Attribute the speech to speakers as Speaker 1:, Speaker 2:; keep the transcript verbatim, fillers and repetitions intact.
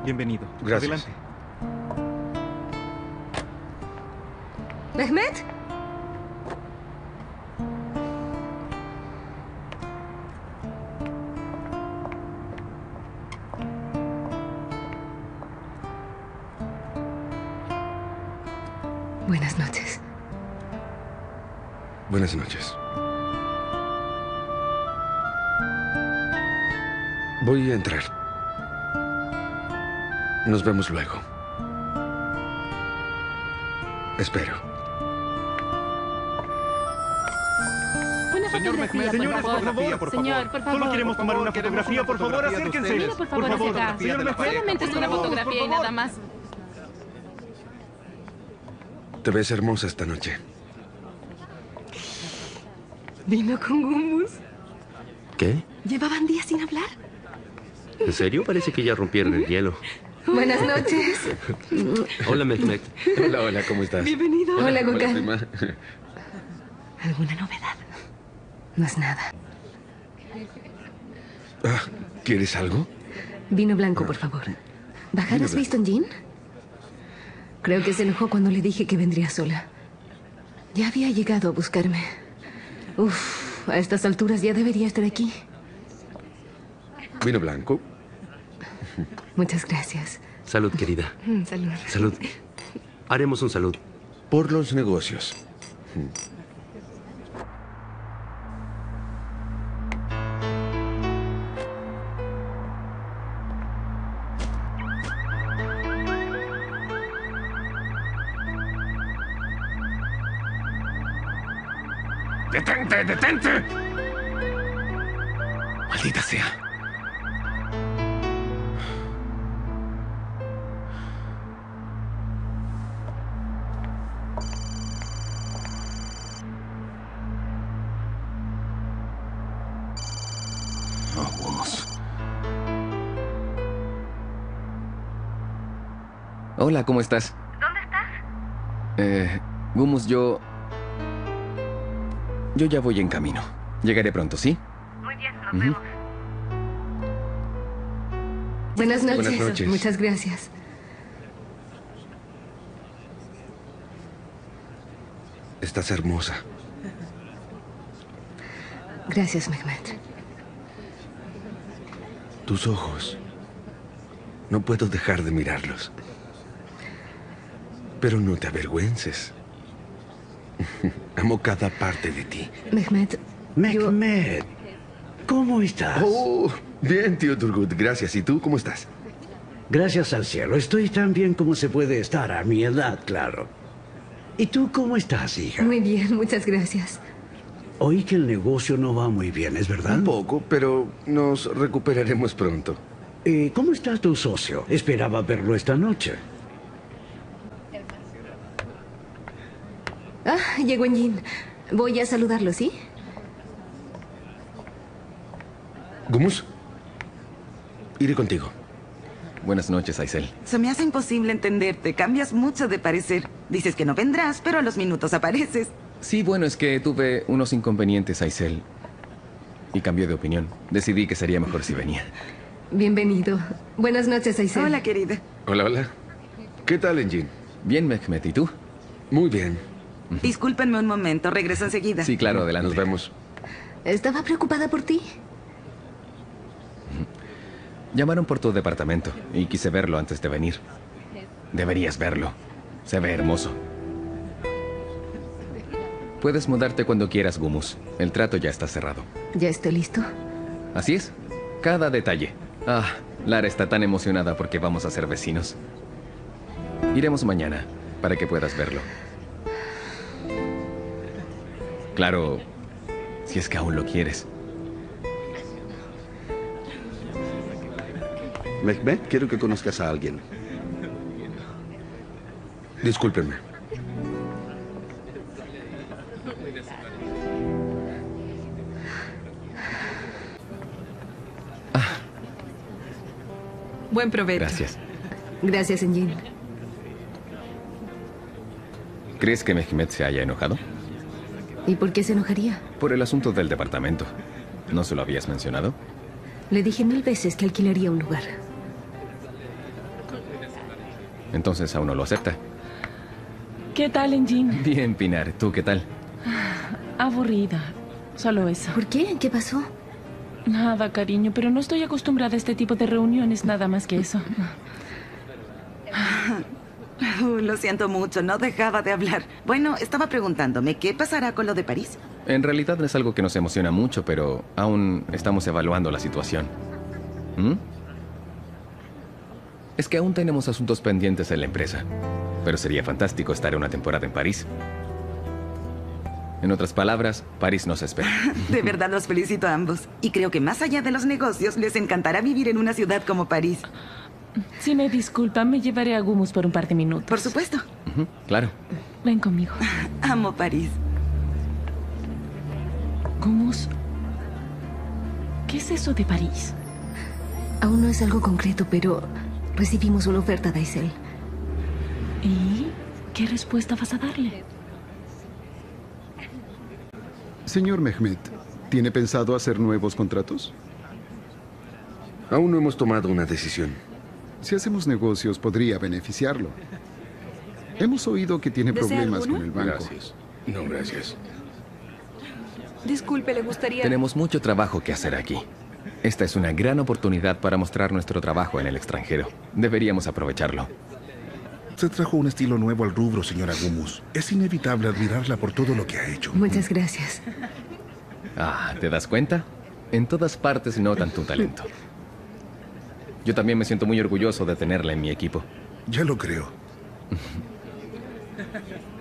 Speaker 1: Bienvenido.
Speaker 2: Gracias.
Speaker 1: Adelante.
Speaker 3: ¿Mehmet? Buenas noches.
Speaker 2: Buenas noches. Voy a entrar. Nos vemos luego. Espero.
Speaker 4: Una
Speaker 1: Señor
Speaker 4: fotografía,
Speaker 1: Mehmet, señores,
Speaker 4: por
Speaker 1: por
Speaker 4: favor.
Speaker 1: favor, por favor.
Speaker 4: Señor, por favor.
Speaker 1: Solo queremos tomar una fotografía, por favor, acérquense.
Speaker 4: Mire, por favor, hacia acá.
Speaker 1: Señor Mehmet,
Speaker 4: Solamente es una fotografía y nada más.
Speaker 2: Te ves hermosa esta noche.
Speaker 3: ¿Vino con hummus?
Speaker 5: ¿Qué?
Speaker 3: ¿Llevaban días sin hablar?
Speaker 5: ¿En serio? Parece que ya rompieron el hielo.
Speaker 3: Buenas noches.
Speaker 5: Hola, Mehmet.
Speaker 2: Hola, hola, ¿cómo estás?
Speaker 3: Bienvenido. Hola,
Speaker 2: Hola,
Speaker 3: Gokhan.
Speaker 2: prima.
Speaker 3: ¿Alguna novedad? No es nada.
Speaker 2: Ah, ¿quieres algo?
Speaker 3: Vino blanco, por favor. ¿Bajar
Speaker 2: Vino
Speaker 3: has visto en Jean? Creo que se enojó cuando le dije que vendría sola. Ya había llegado a buscarme. Uf, a estas alturas ya debería estar aquí.
Speaker 2: Vino blanco.
Speaker 3: Muchas gracias.
Speaker 5: Salud, querida.
Speaker 3: Mm, Salud.
Speaker 5: Salud. Haremos un salud.
Speaker 2: Por los negocios.
Speaker 6: ¡Detente, detente!
Speaker 2: Maldita sea.
Speaker 6: Vamos.
Speaker 7: Hola, ¿cómo estás?
Speaker 8: ¿Dónde estás?
Speaker 7: Eh, Gumus, yo... Yo ya voy en camino. Llegaré pronto, ¿sí?
Speaker 8: Muy bien, nos
Speaker 7: Ujú.
Speaker 8: vemos.
Speaker 3: Buenas noches.
Speaker 2: Buenas noches.
Speaker 3: Muchas gracias.
Speaker 2: Estás hermosa.
Speaker 3: Gracias, Mehmet.
Speaker 2: Tus ojos. No puedo dejar de mirarlos. Pero no te avergüences. Amo cada parte de ti.
Speaker 3: Mehmet,
Speaker 6: Mehmet, ¿cómo estás?
Speaker 2: Oh, bien, tío Turgut. Gracias. ¿Y tú cómo estás?
Speaker 6: Gracias al cielo, estoy tan bien como se puede estar a mi edad, claro. ¿Y tú cómo estás, hija?
Speaker 3: muy bien, muchas gracias.
Speaker 6: Oí que el negocio no va muy bien, ¿es verdad?
Speaker 2: Un poco, pero nos recuperaremos pronto.
Speaker 6: Eh, ¿Cómo está tu socio? Esperaba verlo esta noche.
Speaker 3: Ah, llegó en Jean. Voy a saludarlo, ¿sí?
Speaker 2: Gumus, iré contigo.
Speaker 7: Buenas noches, Aisel.
Speaker 9: Se me hace imposible entenderte. Cambias mucho de parecer. Dices que no vendrás, pero a los minutos apareces.
Speaker 7: Sí, bueno, es que tuve unos inconvenientes, Aisel. Y cambié de opinión. Decidí que sería mejor si venía.
Speaker 3: Bienvenido. Buenas noches, Aisel.
Speaker 9: Hola, querida.
Speaker 2: Hola, hola. ¿Qué tal, Engin?
Speaker 7: Bien, Mehmet, ¿y tú?
Speaker 2: Muy bien.
Speaker 9: Discúlpenme un momento. Regreso enseguida.
Speaker 7: Sí, claro, adelante.
Speaker 2: Nos vemos.
Speaker 3: Estaba preocupada por ti.
Speaker 7: Llamaron por tu departamento y quise verlo antes de venir. Deberías verlo. Se ve hermoso. Puedes mudarte cuando quieras, Gumus. El trato ya está cerrado.
Speaker 3: ¿Ya estoy listo?
Speaker 7: Así es. Cada detalle. Ah, Lara está tan emocionada porque vamos a ser vecinos. Iremos mañana para que puedas verlo. Claro, si es que aún lo quieres.
Speaker 10: Mehmet, quiero que conozcas a alguien.
Speaker 2: Discúlpenme.
Speaker 9: Buen provecho.
Speaker 7: Gracias.
Speaker 3: Gracias, Engin.
Speaker 7: ¿Crees que Mehmet se haya enojado?
Speaker 3: ¿Y por qué se enojaría?
Speaker 7: Por el asunto del departamento. ¿No se lo habías mencionado?
Speaker 3: Le dije mil veces que alquilaría un lugar.
Speaker 7: Entonces aún no lo acepta.
Speaker 4: ¿Qué tal, Engine?
Speaker 7: Bien, Pinar. ¿Tú qué tal?
Speaker 4: Aburrida. Solo eso.
Speaker 3: ¿Por qué? ¿Qué pasó?
Speaker 4: Nada, cariño, pero no estoy acostumbrada a este tipo de reuniones, nada más que eso.
Speaker 9: Uh, lo siento mucho, no dejaba de hablar. Bueno, estaba preguntándome, ¿qué pasará con lo de París?
Speaker 7: En realidad no es algo que nos emociona mucho, pero aún estamos evaluando la situación. ¿Mm? Es que aún tenemos asuntos pendientes en la empresa. Pero sería fantástico estar una temporada en París. En otras palabras, París nos espera.
Speaker 9: De verdad los felicito a ambos. Y creo que más allá de los negocios, les encantará vivir en una ciudad como París.
Speaker 4: Si me disculpan, me llevaré a Gumus por un par de minutos.
Speaker 9: Por supuesto.
Speaker 7: Ujú, claro.
Speaker 4: Ven conmigo.
Speaker 9: Amo París.
Speaker 4: Gumus, ¿qué es eso de París?
Speaker 3: Aún no es algo concreto, pero recibimos una oferta de Aisel.
Speaker 4: ¿Y qué respuesta vas a darle?
Speaker 8: Señor Mehmet, ¿tiene pensado hacer nuevos contratos?
Speaker 2: Aún no hemos tomado una decisión.
Speaker 8: Si hacemos negocios, podría beneficiarlo. Hemos oído que tiene
Speaker 11: ¿Desea
Speaker 8: problemas
Speaker 11: alguno?
Speaker 8: con el banco.
Speaker 2: Gracias. No, gracias.
Speaker 11: Disculpe, ¿le gustaría...?
Speaker 7: Tenemos mucho trabajo que hacer aquí. Esta es una gran oportunidad para mostrar nuestro trabajo en el extranjero. Deberíamos aprovecharlo.
Speaker 12: Se trajo un estilo nuevo al rubro, señora Gumus. Es inevitable admirarla por todo lo que ha hecho.
Speaker 3: Muchas gracias.
Speaker 7: Ah, ¿te das cuenta? En todas partes notan tu talento. Yo también me siento muy orgulloso de tenerla en mi equipo.
Speaker 12: Ya lo creo.